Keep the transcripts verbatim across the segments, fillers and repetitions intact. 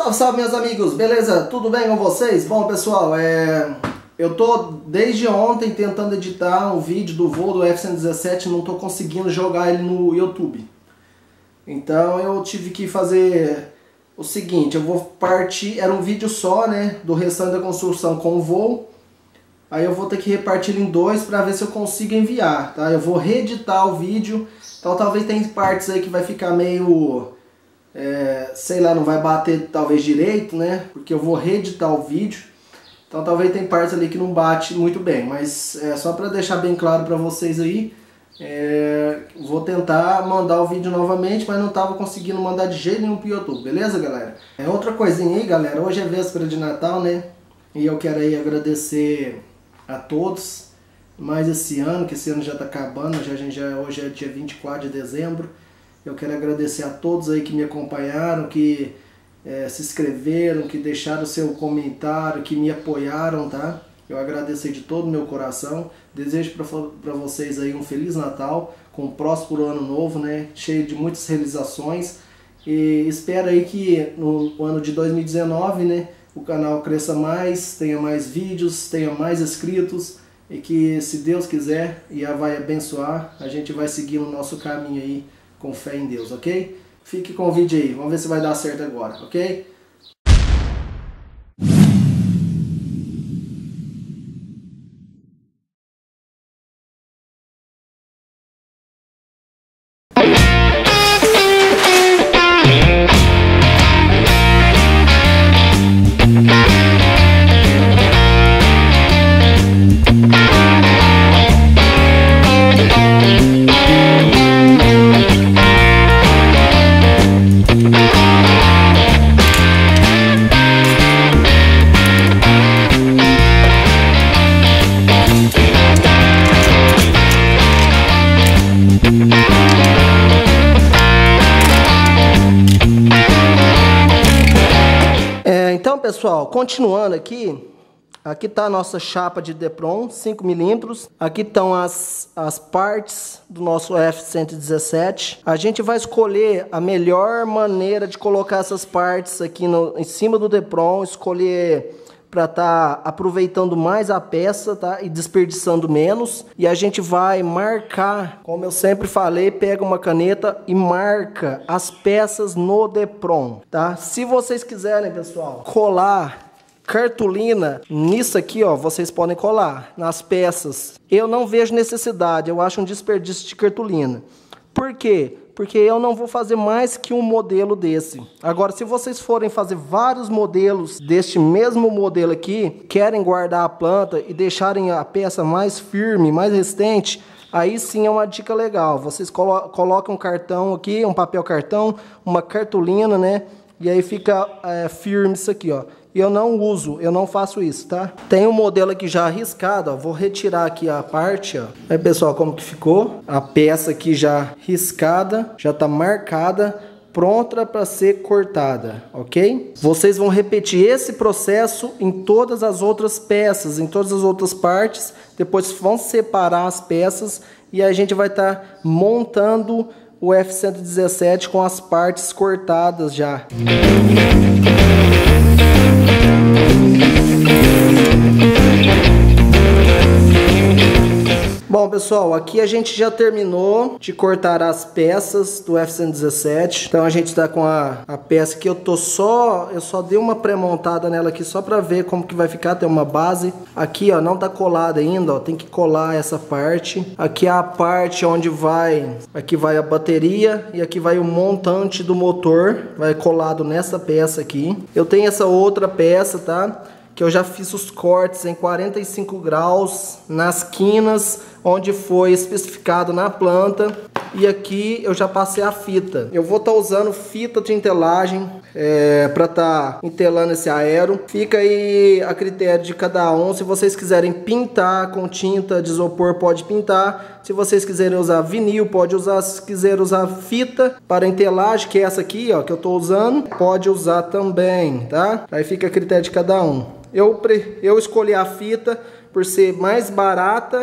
Salve, salve, meus amigos, beleza? Tudo bem com vocês? Bom, pessoal, é... eu tô desde ontem tentando editar um vídeo do voo do F cento e dezessete, não tô conseguindo jogar ele no YouTube. Então eu tive que fazer o seguinte, eu vou partir, era um vídeo só, né, do restante da construção com o voo. Aí eu vou ter que repartir em dois para ver se eu consigo enviar, tá? Eu vou reeditar o vídeo, então talvez tenha partes aí que vai ficar meio... É, sei lá, não vai bater talvez direito, né? Porque eu vou reeditar o vídeo. Então talvez tem partes ali que não bate muito bem. Mas é só para deixar bem claro para vocês aí. É, vou tentar mandar o vídeo novamente, mas não estava conseguindo mandar de jeito nenhum pro YouTube, beleza, galera? É outra coisinha aí, galera. Hoje é véspera de Natal, né? E eu quero aí agradecer a todos mais esse ano, que esse ano já tá acabando. Já, a gente já, hoje é dia vinte e quatro de dezembro. Eu quero agradecer a todos aí que me acompanharam, que é, se inscreveram, que deixaram o seu comentário, que me apoiaram, tá? Eu agradeço aí de todo o meu coração. Desejo para vocês aí um Feliz Natal, com um próspero ano novo, né? Cheio de muitas realizações. E espero aí que no ano de dois mil e dezenove, né, o canal cresça mais, tenha mais vídeos, tenha mais inscritos. E que, se Deus quiser e a vai abençoar, a gente vai seguir o nosso caminho aí, com fé em Deus, ok? Fique com o vídeo aí, vamos ver se vai dar certo agora, ok? Então, pessoal, continuando aqui, aqui está a nossa chapa de Depron, cinco milímetros. Aqui estão as, as partes do nosso F cento e dezessete. A gente vai escolher a melhor maneira de colocar essas partes aqui no, em cima do Depron, escolher para estar tá aproveitando mais a peça, tá? E desperdiçando menos. E a gente vai marcar, como eu sempre falei, pega uma caneta e marca as peças no Depron, tá? Se vocês quiserem, pessoal, colar cartolina nisso aqui, ó, vocês podem colar nas peças. Eu não vejo necessidade, eu acho um desperdício de cartolina. Por quê? Porque eu não vou fazer mais que um modelo desse. Agora, se vocês forem fazer vários modelos deste mesmo modelo aqui, querem guardar a planta e deixarem a peça mais firme, mais resistente, aí sim é uma dica legal. Vocês colo colocam um cartão aqui, um papel cartão, uma cartolina, né? E aí fica é, firme isso aqui, ó. Eu não uso, eu não faço isso, tá? Tem um modelo aqui já arriscado, ó. Vou retirar aqui a parte, ó. Aí, pessoal, como que ficou? A peça aqui já riscada, já tá marcada, pronta para ser cortada, ok? Vocês vão repetir esse processo em todas as outras peças, em todas as outras partes. Depois vão separar as peças e a gente vai estar tá montando o F cento e dezessete com as partes cortadas já. Bom, pessoal, aqui a gente já terminou de cortar as peças do F cento e dezessete. Então a gente está com a, a peça que eu tô só, eu só dei uma pré-montada nela aqui só para ver como que vai ficar, tem uma base. Aqui, ó, não tá colada ainda, ó, tem que colar essa parte. Aqui é a parte onde vai, aqui vai a bateria e aqui vai o montante do motor, vai colado nessa peça aqui. Eu tenho essa outra peça, tá? Que eu já fiz os cortes em quarenta e cinco graus nas quinas, onde foi especificado na planta. E aqui eu já passei a fita. Eu vou estar tá usando fita de entelagem é, para estar tá entelando esse aero. Fica aí a critério de cada um. Se vocês quiserem pintar com tinta de isopor, pode pintar. Se vocês quiserem usar vinil, pode usar. Se quiser usar fita para entelagem, que é essa aqui, ó, que eu estou usando, pode usar também, tá? Aí fica a critério de cada um. Eu, eu escolhi a fita por ser mais barata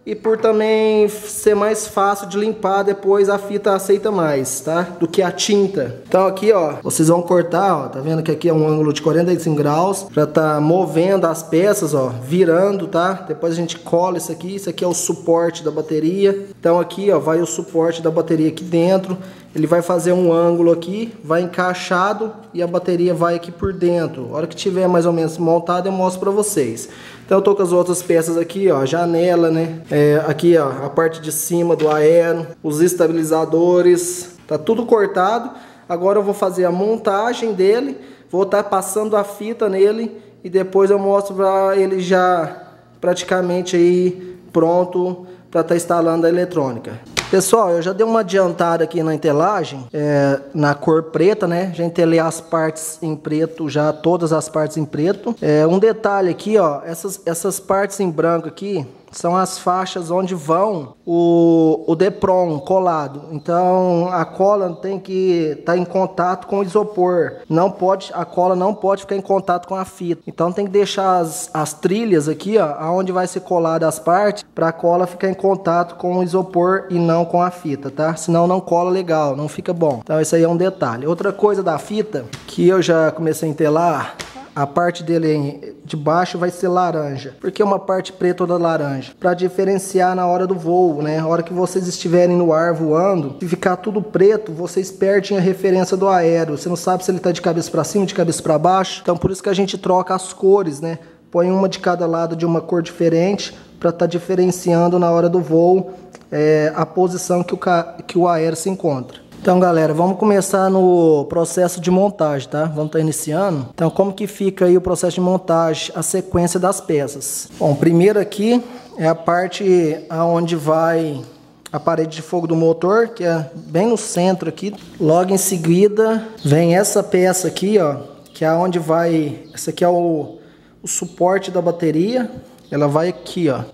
e por também ser mais fácil de limpar, depois a fita aceita mais, tá? Do que a tinta. Então aqui, ó, vocês vão cortar, ó, tá vendo que aqui é um ângulo de quarenta e cinco graus, pra tá movendo as peças, ó, virando, tá? Depois a gente cola isso aqui, isso aqui é o suporte da bateria. Então aqui, ó, vai o suporte da bateria aqui dentro. Ele vai fazer um ângulo aqui, vai encaixado e a bateria vai aqui por dentro. A hora que tiver mais ou menos montado eu mostro pra vocês. Então eu tô com as outras peças aqui, ó, janela, né? É, aqui, ó, a parte de cima do aero, os estabilizadores, tá tudo cortado. Agora eu vou fazer a montagem dele, vou estar passando a fita nele e depois eu mostro pra ele já praticamente aí pronto para estar instalando a eletrônica. Pessoal, eu já dei uma adiantada aqui na entelagem, é, na cor preta, né? Já entelei as partes em preto, já todas as partes em preto. É, um detalhe aqui, ó, essas, essas partes em branco aqui são as faixas onde vão o, o Depron colado. Então a cola tem que estar tá em contato com o isopor. Não pode, a cola não pode ficar em contato com a fita. Então tem que deixar as, as trilhas aqui, ó, aonde vai ser colada as partes, para a cola ficar em contato com o isopor e não com a fita, tá? Senão não cola legal, não fica bom. Então isso aí é um detalhe. Outra coisa da fita que eu já comecei a entelar, a parte dele de baixo vai ser laranja. Por que uma parte preta ou da laranja? Para diferenciar na hora do voo, né? A hora que vocês estiverem no ar voando, se ficar tudo preto, vocês perdem a referência do aero. Você não sabe se ele está de cabeça para cima, de cabeça para baixo. Então por isso que a gente troca as cores, né? Põe uma de cada lado de uma cor diferente para estar tá diferenciando na hora do voo é, a posição que o, que o aero se encontra. Então galera, vamos começar no processo de montagem, tá? Vamos estar iniciando. Então como que fica aí o processo de montagem, a sequência das peças? Bom, primeiro aqui é a parte aonde vai a parede de fogo do motor, que é bem no centro aqui. Logo em seguida vem essa peça aqui, ó, que é onde vai, essa aqui é o, o suporte da bateria. Ela vai aqui, ó.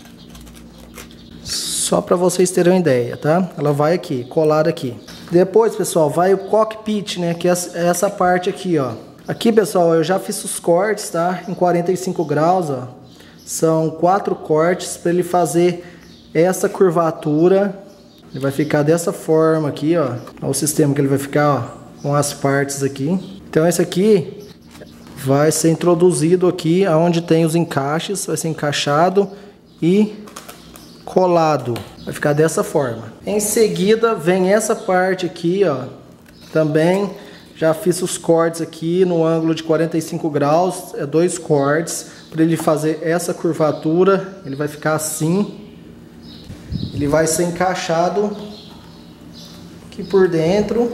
Só para vocês terem uma ideia, tá? Ela vai aqui, colada aqui. Depois, pessoal, vai o cockpit, né? Que é essa parte aqui, ó. Aqui, pessoal, eu já fiz os cortes, tá? Em quarenta e cinco graus, ó. São quatro cortes para ele fazer essa curvatura. Ele vai ficar dessa forma aqui, ó. Olha o sistema que ele vai ficar, ó, com as partes aqui. Então, esse aqui vai ser introduzido aqui, aonde tem os encaixes. Vai ser encaixado e colado. Vai ficar dessa forma. Em seguida vem essa parte aqui, ó. Também já fiz os cortes aqui no ângulo de quarenta e cinco graus. É dois cortes para ele fazer essa curvatura. Ele vai ficar assim. Ele vai ser encaixado aqui por dentro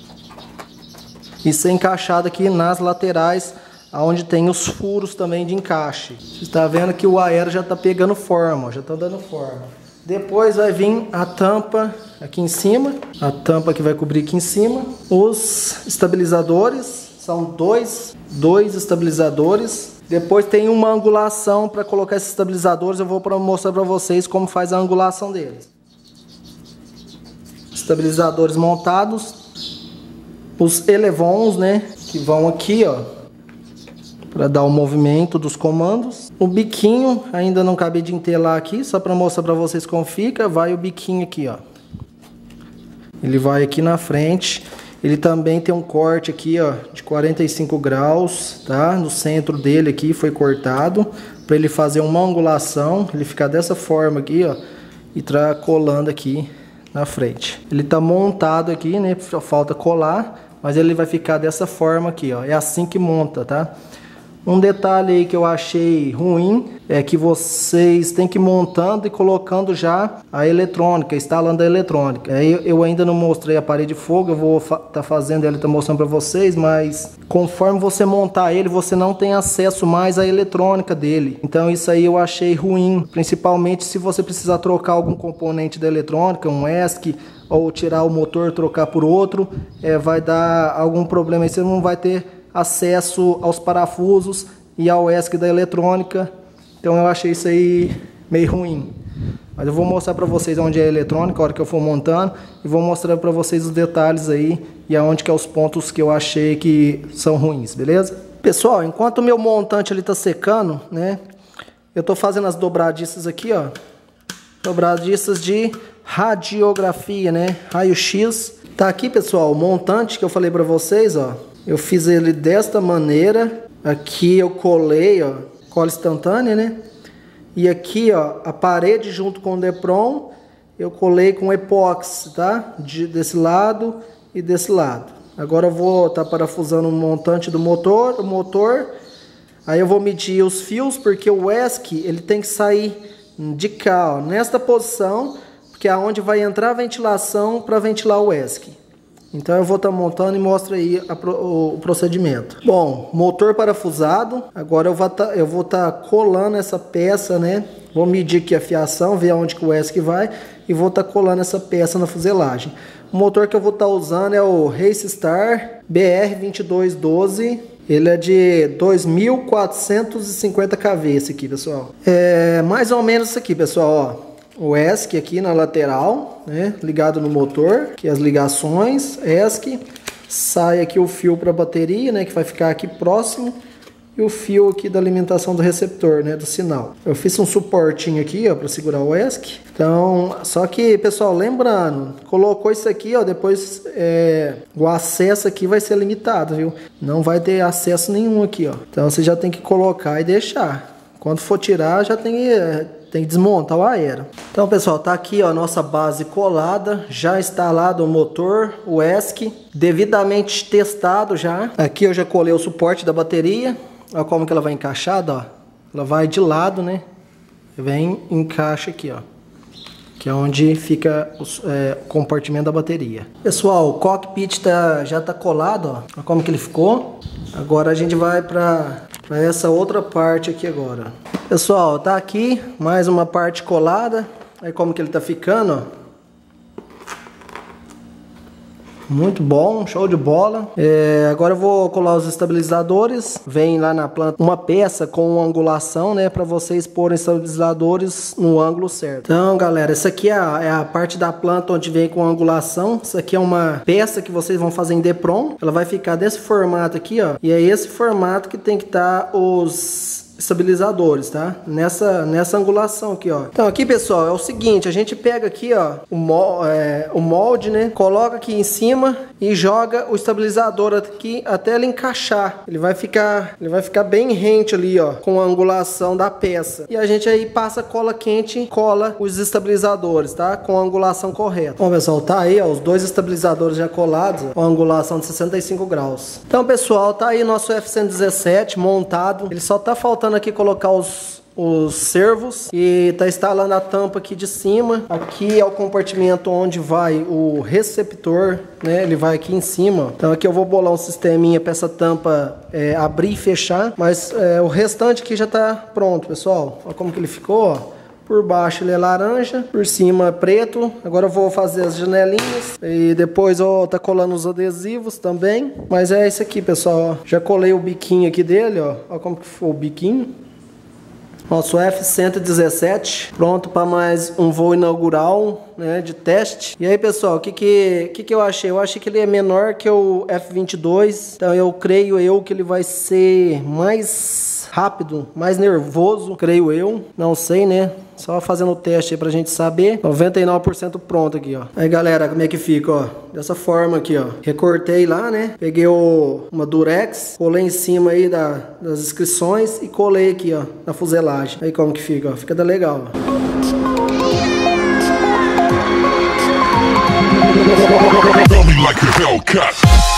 e ser encaixado aqui nas laterais, onde tem os furos também de encaixe. Você está vendo que o aero já está pegando forma, ó, já está dando forma. Depois vai vir a tampa aqui em cima, a tampa que vai cobrir aqui em cima. Os estabilizadores, são dois, dois estabilizadores. Depois tem uma angulação para colocar esses estabilizadores, eu vou mostrar para vocês como faz a angulação deles. Estabilizadores montados, os elevons, né, que vão aqui, ó, para dar o movimento dos comandos. O biquinho, ainda não acabei de entelar aqui, só para mostrar para vocês como fica. Vai o biquinho aqui, ó. Ele vai aqui na frente. Ele também tem um corte aqui, ó, de quarenta e cinco graus, tá? No centro dele aqui foi cortado para ele fazer uma angulação. Ele fica dessa forma aqui, ó, e tá colando aqui na frente. Ele tá montado aqui, né? Só falta colar, mas ele vai ficar dessa forma aqui, ó. É assim que monta, tá? Um detalhe aí que eu achei ruim é que vocês têm que ir montando e colocando já a eletrônica, instalando a eletrônica. Aí eu ainda não mostrei a parede de fogo, eu vou estar tá fazendo ela, tá mostrando para vocês, mas conforme você montar ele, você não tem acesso mais à eletrônica dele. Então isso aí eu achei ruim, principalmente se você precisar trocar algum componente da eletrônica, um E S C, ou tirar o motor, trocar por outro, é, vai dar algum problema aí, você não vai ter acesso aos parafusos e ao E S C da eletrônica. Então eu achei isso aí meio ruim. Mas eu vou mostrar para vocês onde é a eletrônica, a hora que eu for montando, e vou mostrar para vocês os detalhes aí e aonde que é os pontos que eu achei que são ruins, beleza? Pessoal, enquanto o meu montante ele tá secando, né, eu tô fazendo as dobradiças aqui, ó, dobradistas de radiografia, né? Raio-X. Tá aqui, pessoal, o montante que eu falei pra vocês, ó. Eu fiz ele desta maneira. Aqui eu colei, ó, cola instantânea, né? E aqui, ó, a parede junto com o Depron, eu colei com epóxi, tá? De, desse lado e desse lado. Agora eu vou estar tá parafusando o montante do motor, o motor. Aí eu vou medir os fios, porque o E S C ele tem que sair de cá, ó, nesta posição, que é onde vai entrar a ventilação para ventilar o E S C. Então eu vou estar tá montando e mostro aí a, o, o procedimento. Bom, motor parafusado. Agora eu vou tá, eu vou estar tá colando essa peça, né? Vou medir aqui a fiação, ver aonde que o E S C vai e vou estar tá colando essa peça na fuselagem. O motor que eu vou estar tá usando é o Racestar B R vinte e dois doze. Ele é de dois mil quatrocentos e cinquenta kV esse aqui, pessoal. É mais ou menos isso aqui, pessoal, ó. O E S C aqui na lateral, né, ligado no motor, aqui as ligações, E S C, sai aqui o fio para a bateria, né, que vai ficar aqui próximo, e o fio aqui da alimentação do receptor, né, do sinal. Eu fiz um suportinho aqui, ó, para segurar o E S C. Então, só que, pessoal, lembrando, colocou isso aqui, ó, depois é, o acesso aqui vai ser limitado, viu? Não vai ter acesso nenhum aqui, ó. Então você já tem que colocar e deixar. Quando for tirar, já tem que Tem que desmontar o aero. Então, pessoal, tá aqui ó, a nossa base colada, já instalado o motor, o E S C, devidamente testado já. Aqui eu já colei o suporte da bateria. Olha como que ela vai encaixada, ó. Ela vai de lado, né? Vem, encaixa aqui, ó. Que é onde fica o, é, o compartimento da bateria. Pessoal, o cockpit tá, já tá colado, ó. Olha como que ele ficou. Agora a gente vai para para essa outra parte aqui agora. Pessoal, tá aqui mais uma parte colada. Aí como que ele tá ficando, ó. Muito bom, show de bola. É, agora eu vou colar os estabilizadores. Vem lá na planta uma peça com angulação, né, para vocês porem estabilizadores no ângulo certo. Então, galera, essa aqui é a, é a parte da planta onde vem com angulação. Isso aqui é uma peça que vocês vão fazer em Depron. Ela vai ficar desse formato aqui, ó. E é esse formato que tem que estar tá os estabilizadores, tá? Nessa, nessa angulação aqui, ó. Então aqui, pessoal, é o seguinte, a gente pega aqui, ó, o, mol, é, o molde, né? Coloca aqui em cima e joga o estabilizador aqui até ele encaixar. Ele vai ficar, ele vai ficar bem rente ali, ó, com a angulação da peça. E a gente aí passa cola quente e cola os estabilizadores, tá? Com a angulação correta. Bom, pessoal, tá aí, ó, os dois estabilizadores já colados, ó, com a angulação de sessenta e cinco graus. Então, pessoal, tá aí nosso F cento e dezessete montado. Ele só tá faltando aqui colocar os, os servos e tá instalando a tampa aqui de cima. Aqui é o compartimento onde vai o receptor, né? Ele vai aqui em cima. Então aqui eu vou bolar um sisteminha para essa tampa é, abrir e fechar, mas é, o restante aqui já tá pronto, pessoal. Olha como que ele ficou, ó. Por baixo ele é laranja, por cima preto. Agora eu vou fazer as janelinhas e depois eu tá colando os adesivos também. Mas é isso aqui, pessoal, ó. Já colei o biquinho aqui dele, ó. Olha como que foi o biquinho. Nosso F cento e dezessete pronto para mais um voo inaugural, né, de teste. E aí, pessoal, o que que, que que eu achei? Eu achei que ele é menor que o F vinte e dois. Então eu creio eu que ele vai ser mais rápido, mais nervoso, creio eu. Não sei, né? Só fazendo o teste aí pra gente saber. noventa e nove por cento pronto aqui, ó. Aí, galera, como é que fica, ó? Dessa forma aqui, ó. Recortei lá, né? Peguei o, uma durex, colei em cima aí da, das inscrições e colei aqui, ó, na fuselagem. Aí como que fica, ó. Fica da legal, ó. Like a Hellcat.